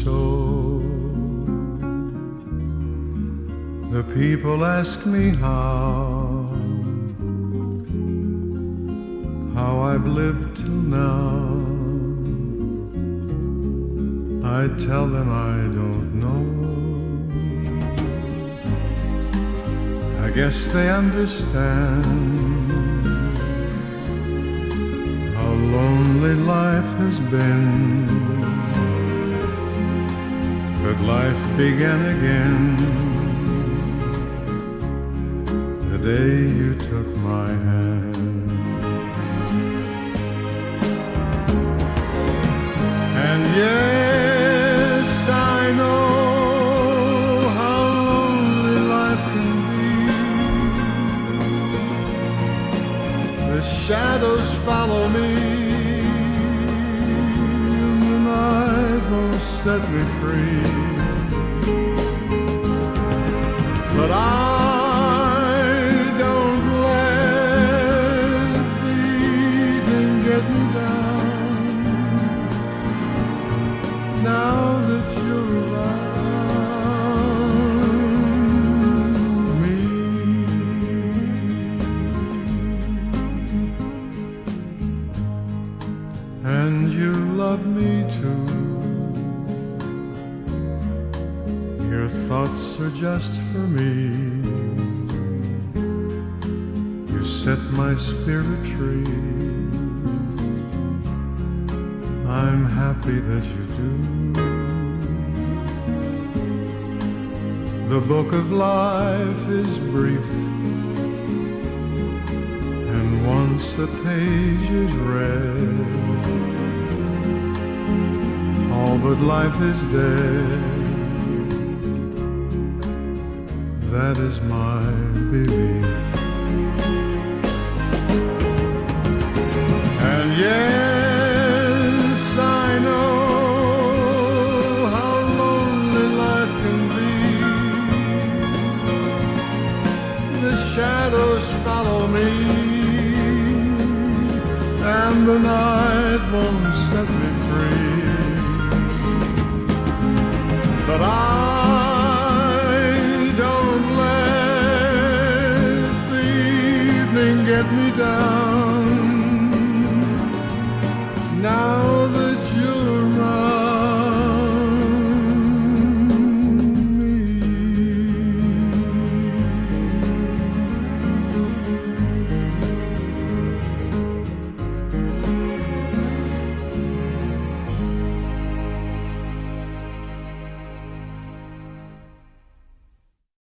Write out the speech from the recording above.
so. The people ask me how I've lived till now. I tell them I don't know. I guess they understand how lonely life has been. But life began again the day you took my hand. And yes, I know how lonely life can be. The shadows follow me, and the night won't set me free. But I don't let the evening get me down. Now that you're around me, and you love me too. Your thoughts are just for me. You set my spirit free. I'm happy that you do. The book of life is brief, and once a page is read, all but life is dead. That is my belief. And yes, I know how lonely life can be. The shadows follow me, and the night won't set me free. But I don't let the evening get me down.